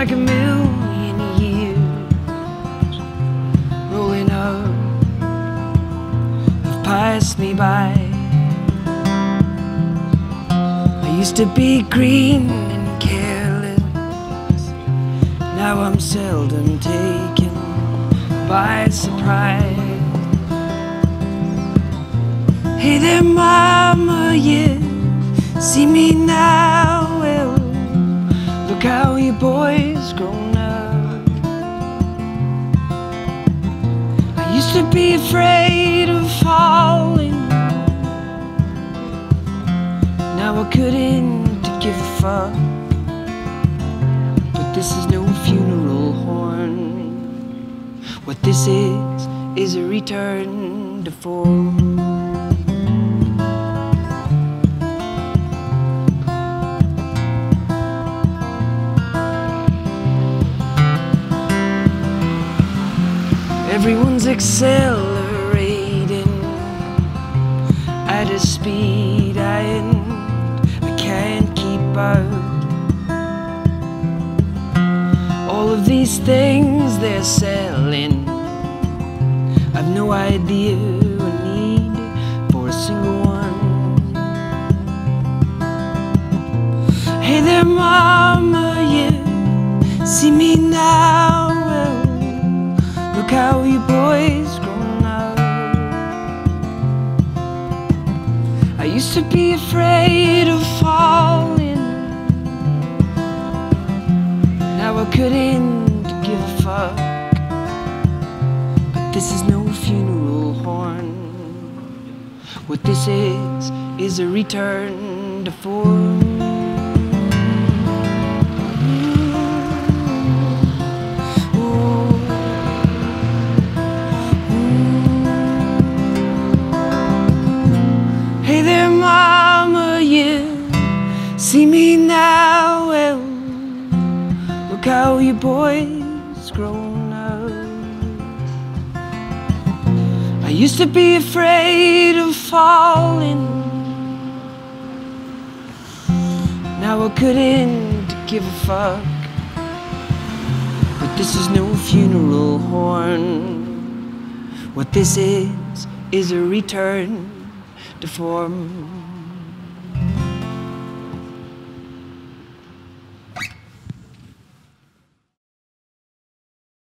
like a million years rolling up have passed me by. I used to be green and careless, now I'm seldom taken by surprise. Hey there mama, yeah, see me now, well, look how you boys grown up. I used to be afraid of falling, now I couldn't give a fuck. But this is no funeral horn, what this is a return to form. Everyone's accelerating at a speed I can't keep up. All of these things they're selling, I've no idea or need for a single one. Hey there mama, yeah, see me now, well, look how you boys grown up. I used to be afraid of falling, now I couldn't give a fuck. But this is no funeral horn, what this is a return to form. Hey there mama, yeah, see me now, well, look how you boys grown up. I used to be afraid of falling, now I couldn't give a fuck. But this is no funeral horn, what this is a return to form.